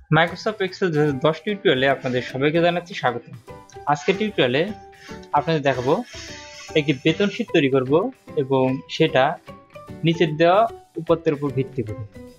Microsoft Excel 2010 টিউটোরিয়ালে আপনাদের সবাইকে জানাচ্ছি স্বাগত। আজকের টিউটোরিয়ালে আপনাদের দেখাবো একটি বেতন শীট তৈরি করব এবং সেটা নিচের দেওয়া উপাত্তের উপর ভিত্তি করে।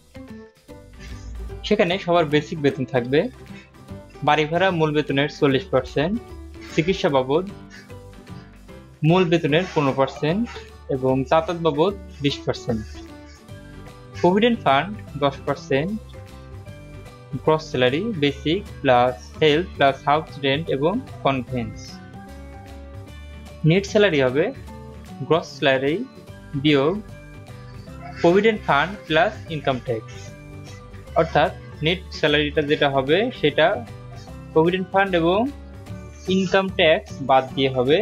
সেখানে সবার বেসিক বেতন থাকবে, বাড়ি ভাড়া মূল বেতনের 40%, চিকিৎসা বাবদ মূল বেতনের 15% এবং যাতায়াত বাবদ 20%, provident fund 10%, gross salary basic plus health plus house rent এবং কনভেন্স। নেট স্যালারি হবে গ্রস স্যালারি বিয়োগ provident fund plus income tax, অর্থাৎ নেট স্যালারিটা যেটা হবে সেটা প্রভিডেন্ট ফান্ড এবং ইনকাম ট্যাক্স বাদ দিয়ে হবে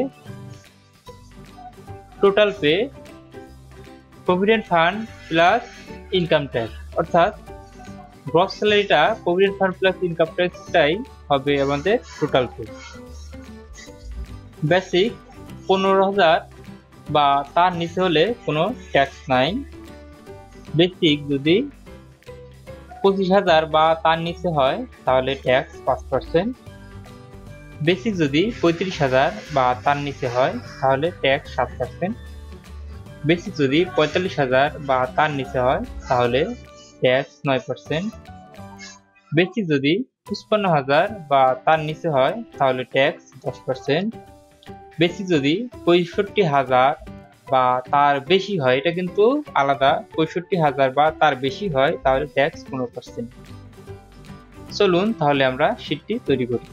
total pay provident fund plus income tax, অর্থাৎ গ্রস স্যালারিটা প্রভিডেন্ট ফান্ড প্লাস ইনকাম ট্যাক্সটাই হবে আমাদের টোটাল পে। বেসিক 15,000 বা তার নিচে হলে কোনো ট্যাক্স নাই। বেসিক যদি 25,000 বা তার নিচে হয় তাহলে ট্যাক্স 5%। বেসিক যদি 35,000 বা তার নিচে হয় তাহলে ট্যাক্স 7%। বেসিক যদি 45,000 বা তার নিচে হয় তাহলে ট্যাক্স 9%। বেসিক যদি 55,000 বা তার নিচে হয় তাহলে ট্যাক্স 10%। বেসিক যদি 65,000 বা তার বেশি হয়, এটা কিন্তু আলাদা, 65,000 বা তার বেশি হয় তাহলে ট্যাক্স 15%। চলুন তাহলে আমরা শীটটি তৈরি করি।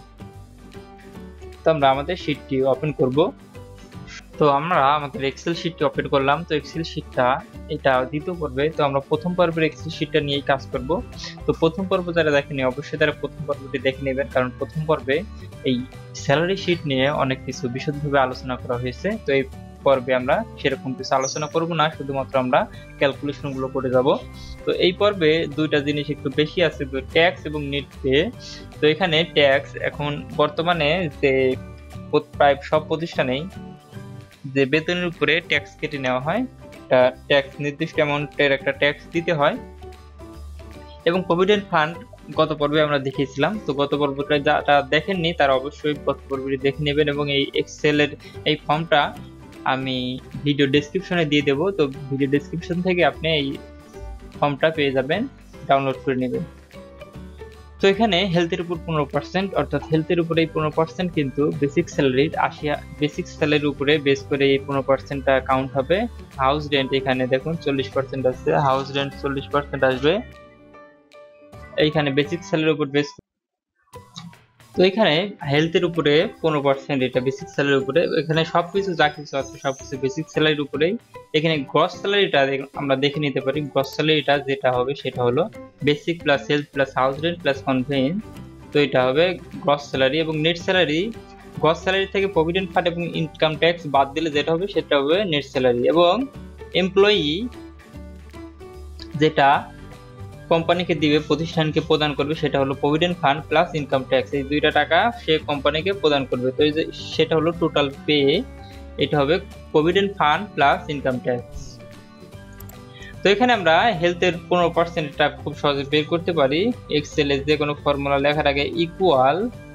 তো আমরা আমাদের শীটটি ওপেন করব। তো আমরা আমাদের এক্সেল শীটটি ওপেন করলাম। তো এক্সেল শীটটা এটা দ্বিতীয় পর্বে, তো আমরা প্রথম পর্বের এক্সেল শীটটা নিয়েই কাজ করব। তো প্রথম পর্ব যারা দেখেনি অবশ্যই তারা প্রথম পর্বটি দেখে নেবেন, কারণ প্রথম পর্বে এই স্যালারি শীট নিয়ে অনেক কিছু বিশদভাবে আলোচনা করা হয়েছে। তো এই পর্বে আমরা সেরকম কিছু আলোচনা করব না, শুধুমাত্র আমরা ক্যালকুলেশন গুলো করে যাব। তো এই পর্বে দুইটা জিনিস একটু বেশি আছে, তো ট্যাক্স এবং নেট পে। তো এখানে ট্যাক্স এখন বর্তমানে যে প্রায় সব প্রতিষ্ঠানেই যে বেতনের উপরে ট্যাক্স কেটে নেওয়া হয়, ট্যাক্স নির্দিষ্ট অ্যামাউন্টের একটা ট্যাক্স দিতে হয়। এবং প্রভিডেন্ট ফান্ড গত পর্বে আমরা দেখিয়েছিলাম। তো গত পর্বটা যারা দেখেননি তারা অবশ্যই গত পর্বটি দেখে নেবেন এবং এই এক্সেলের এই ফর্মটা আমি ভিডিও ডেসক্রিপশনে দিয়ে দেবো। তো ভিডিও ডেসক্রিপশন থেকে আপনি এই ফর্মটা পেয়ে যাবেন, ডাউনলোড করে নেবেন। তো এখানে হেলথের উপর 15%, অর্থাৎ হেলথের উপরে এই 15% কিন্তু বেসিক স্যালারির বেসিক স্যালারির উপরে বেস করে এই 15%টা কাউন্ট হবে। হাউস রেন্ট এখানে দেখুন 40% আছে, হাউস রেন্ট 40% আসবে এইখানে বেসিক স্যালারির উপর বেস। তো এখানে হেলথের উপরে 15%, এটা বেসিক স্যালারির উপরে, এখানে সবকিছু যা কিছু আছে সবকিছু বেসিক স্যালারির উপরেই। এখানে গ্রস স্যালারিটা আমরা দেখে নিতে পারি। গ্রস স্যালারিটা যেটা হবে সেটা হলো basic plus health plus house rent plus conveyance. তো এটা হবে গ্রস স্যালারি। এবং নেট স্যালারি, গ্রস স্যালারি থেকে প্রভিডেন্ট ফান্ড এবং ইনকাম ট্যাক্স বাদ দিলে যেটা হবে সেটা হবে নেট স্যালারি। এবং এমপ্লয়ি যেটা কোম্পানিকে দিবে, প্রতিষ্ঠানকে প্রদান করবে, সেটা হলো provident fund plus income tax. এই দুইটা টাকা সে কোম্পানিকে প্রদান করবে। তো এই যে সেটা হলো টোটাল পে, এটা হবে provident fund plus income tax. তো এখানে আমরা হেলথের 15% এটা খুব সহজে বের করতে পারি। এক্সেলে যে কোনো ফর্মুলা লেখার আগে ইকুয়াল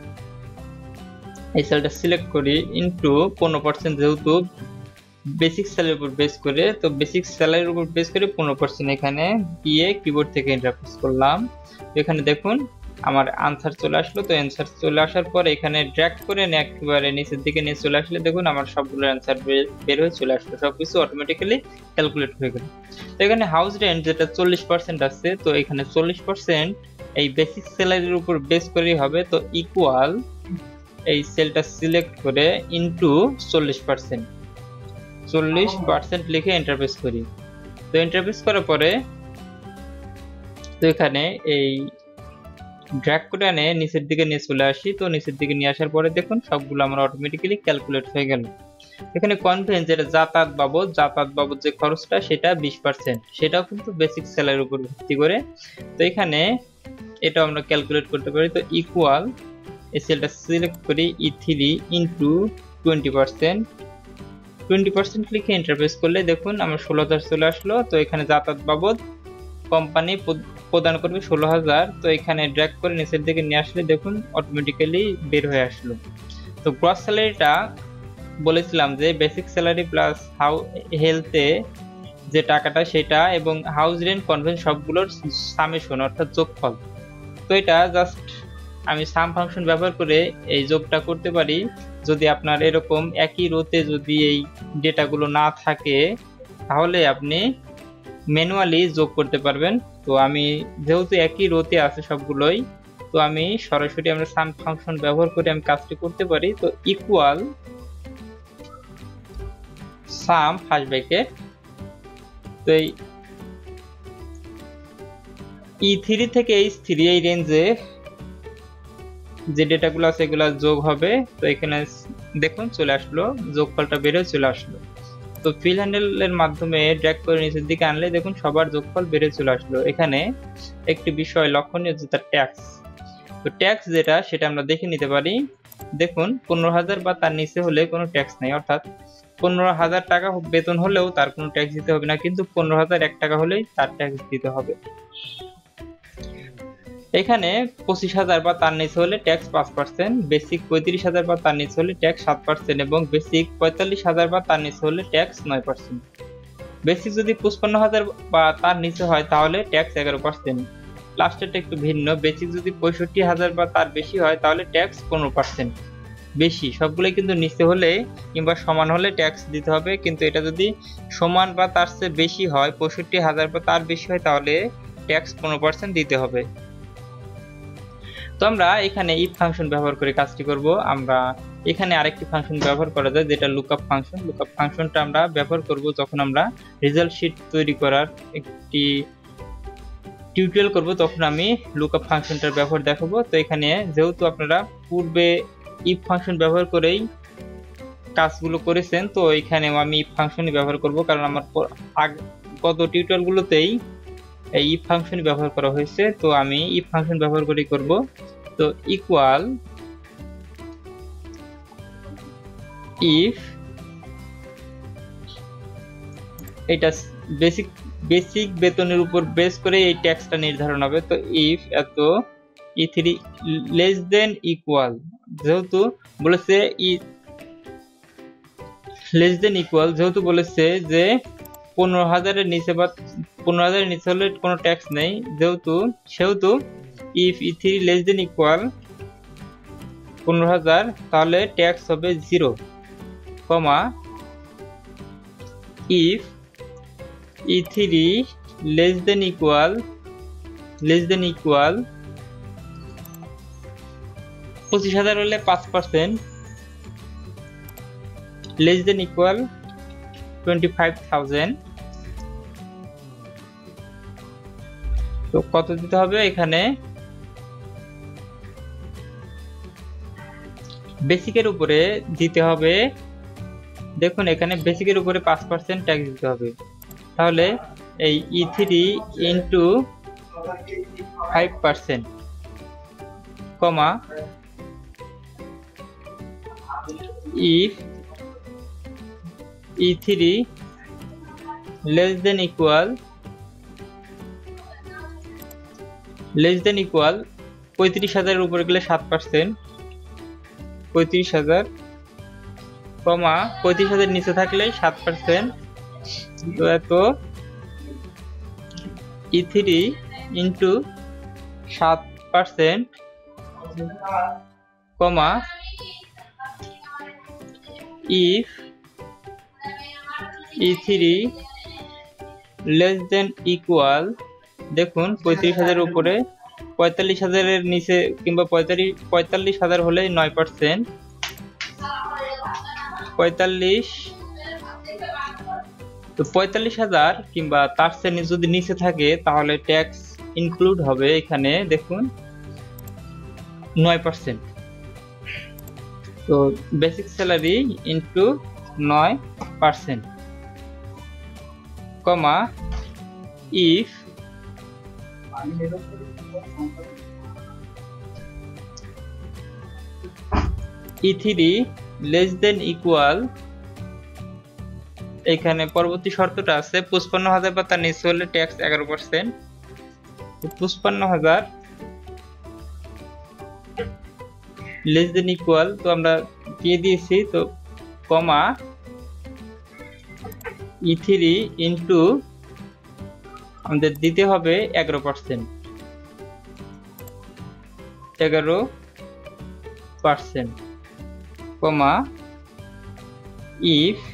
এই সেলটা সিলেক্ট করি ইনটু 15%, যেহেতু বেসিক স্যালারির উপর বেস করে, তো বেসিক স্যালারির উপর বেস করে 15% এখানে গিয়ে কিবোর্ড থেকে এন্টার প্রেস করলাম। এখানে দেখুন আমার আনসার চলে আসলো। তো অ্যান্সার চলে আসার পর এখানে ড্র্যাগ করে একেবারে নিচের দিকে নিয়ে চলে আসলে দেখুন আমার সবগুলো অ্যান্সার বের হয়ে চলে আসলো, সবকিছু অটোমেটিক্যালি ক্যালকুলেট হয়ে গেল। তো এখানে হাউস রেন্ট যেটা 40% আছে, তো এখানে 40% এই বেসিক স্যালারির উপর বেস করেই হবে। তো ইকুয়াল এই সেলটা সিলেক্ট করে ইনটু 40% লিখে এন্টার প্রেস করি। তো এন্টার প্রেস করার পরে তো এখানে এই ড্র্যাগ করে আনে নিচের দিকে নিয়ে চলে আসি। তো নিচের দিকে নিয়ে আসার পরে দেখুন সবগুলো আমার অটোমেটিক্যালি ক্যালকুলেট হয়ে গেল। এখানে কনভেন্স যেটা যাতায়াত বাবদ যে খরচটা সেটা 20%, সেটাও কিন্তু বেসিক স্যালারির উপর ভিত্তি করে। তো এখানে এটা আমরা ক্যালকুলেট করতে পারি। তো ইকুয়াল এই সেলটা সিলেক্ট করি E3 ইনটু 20% লিখে এন্টার প্রেস করলে দেখুন আমার 16,000 চলে আসলো। তো এখানে যাতায়াত বাবদ কোম্পানি প্রদান করবে 16,000। তো এখানে ড্র্যাগ করে নিচের দিকে নিয়ে আসলে দেখুন অটোমেটিক্যালি বের হয়ে আসলো। তো গ্রস স্যালারিটা বলেছিলাম যে বেসিক স্যালারি প্লাস হেলথে যে টাকাটা সেটা এবং হাউস রেন্ট কনভেন্স সবগুলোর সামেশন অর্থাৎ যোগফল। তো এটা জাস্ট আমি সাম ফাংশন ব্যবহার করে এই যোগটা করতে পারি। যদি আপনার এরকম একই রোতে যদি এই ডেটাগুলো না থাকে তাহলে আপনি ম্যানুয়ালি যোগ করতে পারবেন। তো আমি যেহেতু একই রোতে আছে সবগুলোই, তো আমি সরাসরি আমরা সাম ফাংশন ব্যবহার করে আমি কাজটি করতে পারি। তো ইকুয়াল সাম ফার্স্ট ব্র্যাকেট, তো এই E3 থেকে H3 এই রেঞ্জে যে ডেটাগুলো আছে এগুলো যোগ হবে। তো এখানে দেখুন চলে আসলো, যোগফলটা বেড়ে চলে আসলো। তো ফিল হ্যান্ডেলের মাধ্যমে ড্র্যাগ করে নিচের দিকে আনলে দেখুন সবার যোগফল বেড়ে চলে আসলো। এখানে একটি বিষয় লক্ষণীয় যে তার ট্যাক্স। তো ট্যাক্স যেটা সেটা আমরা দেখে নিতে পারি। দেখুন 15,000 বা তার নিচে হলে কোনো ট্যাক্স নেই, অর্থাৎ 15,000 টাকা বেতন হলেও তার কোনো ট্যাক্স দিতে হবে না, কিন্তু 15,001 টাকা হলেই তার ট্যাক্স দিতে হবে। এখানে 25,000 বা তার নিচে হলে ট্যাক্স 5%, বেসিক 35,000 বা তার নিচে হলে ট্যাক্স 7% এবং বেসিক 45,000 বা তার নিচে হলে ট্যাক্স 9%। বেসিক যদি 55,000 বা তার নিচে হয় তাহলে ট্যাক্স 11%। লাস্টেরটা একটু ভিন্ন, বেসিক যদি 65,000 বা তার বেশি হয় তাহলে ট্যাক্স 15%। বেশি সবগুলোই কিন্তু নিচে হলে কিংবা সমান হলে ট্যাক্স দিতে হবে, কিন্তু এটা যদি সমান বা তার চেয়ে বেশি হয় 65,000 বা তার বেশি হয় তাহলে ট্যাক্স 15% দিতে হবে। তো আমরা এখানে ইফ ফাংশন ব্যবহার করে কাজটি করব। আমরা এখানে আরেকটি ফাংশন ব্যবহার করা যায় যেটা লুকআপ ফাংশন। লুকআপ ফাংশনটা আমরা ব্যবহার করব যখন আমরা রেজাল্ট শিট তৈরি করার একটি টিউটোরিয়াল করব, তখন আমি লুকআপ ফাংশনটার ব্যবহার দেখাবো। তো এখানে যেহেতু আপনারা পূর্বে ইফ ফাংশন ব্যবহার করেই কাজগুলো করেছেন, তো এখানেও আমি ইফ ফাংশনই ব্যবহার করব, কারণ আমার গত টিউটোরিয়ালগুলোতেই এই ইফ ফাংশন ব্যবহার করা হয়েছে। তো আমি ইফ ফাংশন ব্যবহার করেই করব। তো ইকুয়াল ইফ, এটা বেসিক বেতনের উপর বেস করে এই ট্যাক্সটা নির্ধারণ হবে। তো ইফ এত E3 লেস দেন ইকুয়াল, যেহেতু বলেছে লেস দেন ইকুয়াল, যেহেতু বলেছে যে 15,000 এর নিচে বা 15,000 এর নিচে হলে কোনো ট্যাক্স নেই, সেহেতু if E3 less than equal 15,000 তাহলে ট্যাক্স হবে 0, comma if E3 less than equal 25,000 হলে 5%, লেস দেন ইকুয়াল 25,000। তো কত দিতে হবে? এখানে বেসিকের উপরে দিতে হবে, দেখুন এখানে বেসিকের উপরে 5% ট্যাক্স দিতে হবে। তাহলে এই E3 into 5%, comma if E3 less than equal 35,000 এর উপরে গেলে 7%, 35,000, কমা 35,000 নিচে থাকলে 7%। তো এত E3 into 7%, comma if E3 less than equal, দেখুন 35,000 উপরে 45,000 এর নিচে কিংবা 45,000 হলে 9%, 45, তো 45,000 কিংবা তার চেয়ে যদি নিচে থাকে তাহলে ট্যাক্স ইনক্লুড হবে এখানে দেখুন 9%। তো basic salary into 9%, comma if E3 less than equal, এখানে পরবর্তী শর্তটা আছে 55,000 বা তার নিচে হলে ট্যাক্স 11%, 55,000 লেস দেন ইকুয়াল, তো আমরা দিয়ে দিয়েছি, তো কমা E3 ইন্টু আমাদের দিতে হবে 11%, 11%, কমা ইফ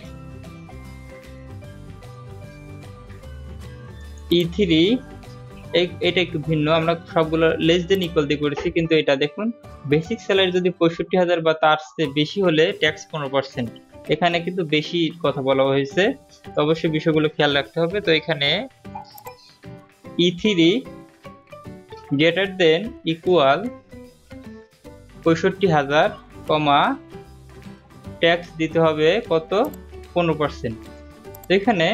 E3, এটা একটু ভিন্ন, আমরা সবগুলো লেস দেন ইকুয়াল দিয়ে করেছি, কিন্তু এটা দেখুন বেসিক স্যালারি যদি 65,000 বা তার চেয়ে বেশি হলে ট্যাক্স 15%, এখানে কিন্তু বেশি কথা বলা হয়েছে, তো অবশ্যই বিষয়গুলো খেয়াল রাখতে হবে। তো এখানে E3 greater than equal 65,000, comma tax দিতে হবে কত, 15%, তো এখানে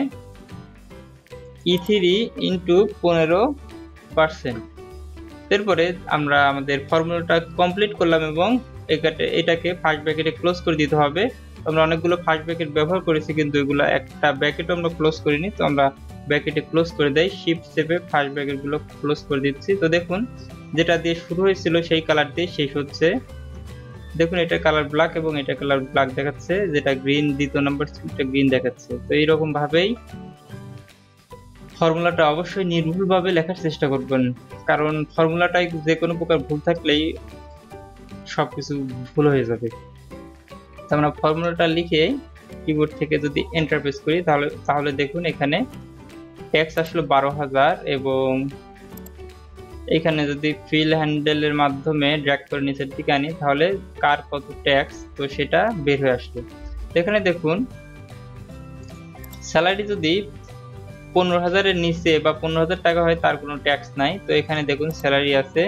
E3 ইন্টু 15%। এরপরে আমরা আমাদের ফর্মুলাটা কমপ্লিট করলাম এবং এটাকে ফার্স্ট ব্র্যাকেটে ক্লোজ করে দিতে হবে। আমরা অনেকগুলো ফার্স্ট ব্র্যাকেট ব্যবহার করেছি, কিন্তু এগুলো একটা ব্র্যাকেটও আমরা ক্লোজ করিনি, তো আমরা ব্র্যাকেটে ক্লোজ করে দেই, শিফট চেপে ফার্স্ট ব্র্যাকেটগুলো ক্লোজ করে দিচ্ছি। তো দেখুন যেটা দিয়ে শুরু হয়েছিল সেই কালার দিয়ে শেষ হচ্ছে, দেখুন এটা কালার ব্ল্যাক এবং এটা কালার ব্ল্যাক দেখাচ্ছে, যেটা গ্রিন দ্বিতীয় নাম্বার এটা গ্রিন দেখাচ্ছে। তো এইরকম ভাবেই ফর্মুলাটা অবশ্যই নির্ভুলভাবে লেখার চেষ্টা করবেন, কারণ ফর্মুলাটায় যে কোনো প্রকার ভুল থাকলেই সবকিছু ভুল হয়ে যাবে। তো আমরা ফর্মুলাটা লিখে কিবোর্ড থেকে যদি এন্টার প্রেস করি তাহলে দেখুন এখানে ট্যাক্স আসলো 12,000, এবং এখানে যদি ফিল হ্যান্ডেলের মাধ্যমে ড্র্যাগ করে নিচের দিকে আনি তাহলে কার কত ট্যাক্স, তো সেটা বের হয়ে আসলো। এখানে দেখুন স্যালারি যদি 15,000-এর নিচে বা 15,000 টাকা হয় তার কোনো ট্যাক্স নাই। তো এখানে দেখুন স্যালারি আছে,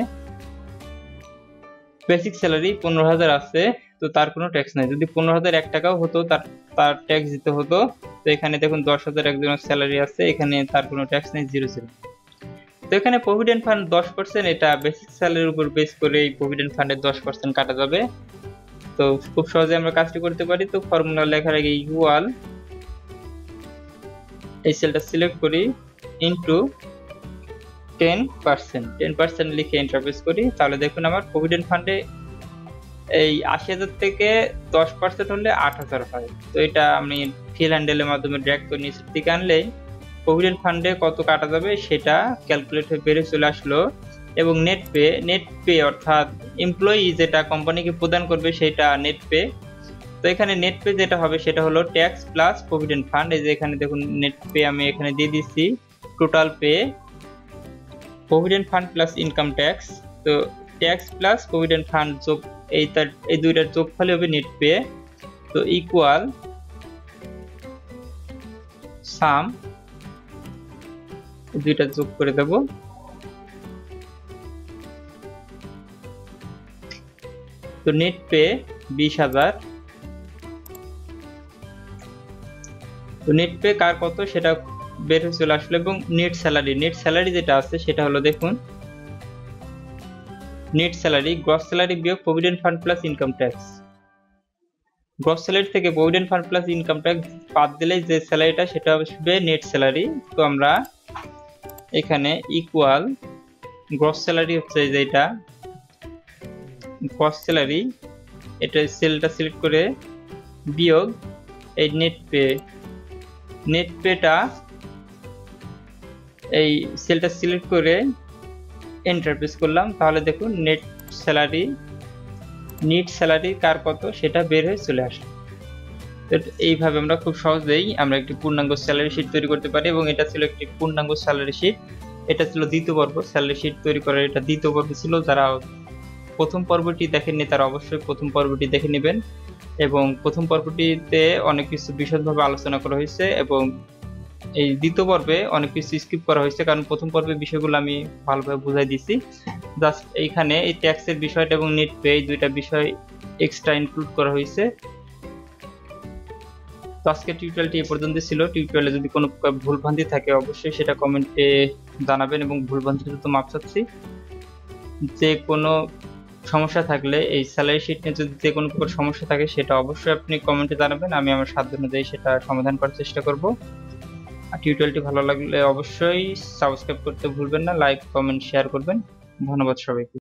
বেসিক স্যালারি 15,000 আছে, তো তার কোনো ট্যাক্স নাই। যদি 15,001 টাকাও হতো তার ট্যাক্স দিতে হতো। তো এখানে দেখুন 10,000 একজনের স্যালারি আছে, এখানে তার কোনো ট্যাক্স নেই, 0। তো এখানে প্রভিডেন্ট ফান্ড 10%, এটা বেসিক স্যালারির উপর বেস করে এই প্রভিডেন্ট ফান্ডের 10% কাটা যাবে। তো খুব সহজে আমরা কাজটি করতে পারি। তো ফর্মুলা লেখার আগে ইকুয়াল, এই সেলটা সিলেক্ট করি, ইনটু 10% লিখে এন্টার প্রেস করি, তাহলে দেখুন আমার প্রভিডেন্ট ফান্ডে এই 80,000 থেকে 10% হলে 8,000 হয়। তো এটা আমি ফিল হ্যান্ডেলের মাধ্যমে ড্র্যাগ করে নিচের দিকে আনলেই প্রভিডেন্ট ফান্ডে কত কাটা যাবে সেটা ক্যালকুলেট হয়ে বেরিয়ে চলে আসলো। এবং নেট পে অর্থাৎ এমপ্লয়ি যেটা কোম্পানিকে প্রদান করবে সেটা নেট পে। তো এখানে নেট পে যেটা হবে সেটা হলো ট্যাক্স প্লাস প্রভিডেন্ট ফান্ড। এই যে এখানে দেখুন নেট পে আমি এখানে দিয়ে দিচ্ছি total pay, provident fund plus income tax. তো ট্যাক্স প্লাস প্রভিডেন্ট ফান্ড যোগ এই দুইটার যোগফলই হবে নেট পে। তো ইকুয়াল সাম, দুইটা যোগ করে দেব। তো নেট পে 20,000, তো নেট পে কার কত সেটা বের হয়ে চলে আসলো। এবং নেট স্যালারি যেটা আছে সেটা হলো দেখুন নেট স্যালারি, গ্রস স্যালারি বিয়োগ provident fund plus income tax. Gross salary থেকে provident fund plus income tax বাদ দিলে যে স্যালারিটা সেটা হবে নেট স্যালারি। তো আমরা এখানে ইকুয়াল গ্রস স্যালারি হচ্ছে যেটা গ্রস স্যালারি, এটা সেলটা সিলেক্ট করে বিয়োগ এই নেট পেটা এই সেলটা সিলেক্ট করে এন্টার প্রেস করলাম, তাহলে দেখুন নেট স্যালারি কার কত সেটা বের হয়ে চলে আসে। তো এইভাবে আমরা খুব সহজেই আমরা একটি পূর্ণাঙ্গ স্যালারি শীট তৈরি করতে পারি। এবং এটা ছিল একটি পূর্ণাঙ্গ স্যালারি শীট, এটা ছিল দ্বিতীয় পর্ব। স্যালারি শীট তৈরি করার এটা দ্বিতীয় পর্ব ছিল। যারা প্রথম পর্বটি দেখেননি তারা অবশ্যই প্রথম পর্বটি দেখে নেবেন। এবং প্রথম পর্বটিতে অনেক কিছু বিশদভাবে আলোচনা করা হয়েছে, এবং এই দ্বিতীয় পর্বে অনেক কিছু স্কিপ করা হয়েছে, কারণ প্রথম পর্বে বিষয়গুলো আমি ভালোভাবে বুঝাই দিছি। জাস্ট এইখানে এই ট্যাক্সের বিষয়টা এবং নেট পে এই দুইটা বিষয় এক্সট্রা ইনক্লুড করা হয়েছে। তো আজকে টিউটোরিয়ালটি এ পর্যন্ত ছিল। টিউটোরিয়ালে যদি কোনো ভুলভ্রান্তি থাকে অবশ্যই সেটা কমেন্টে জানাবেন, এবং ভুলভ্রান্তিটা তো মাপ চাচ্ছি। যে কোনো সমস্যা থাকলে এই স্যালারি শিট নিয়ে যদি যে কোনো প্রকার সমস্যা থাকে সেটা অবশ্যই আপনি কমেন্টে জানাবেন, আমি আমার সাধ্য অনুযায়ী সেটা সমাধান করার চেষ্টা করব। আর টিউটোরিয়ালটি ভালো লাগলে অবশ্যই সাবস্ক্রাইব করতে ভুলবেন না, লাইক কমেন্ট শেয়ার করবেন। ধন্যবাদ সবাইকে।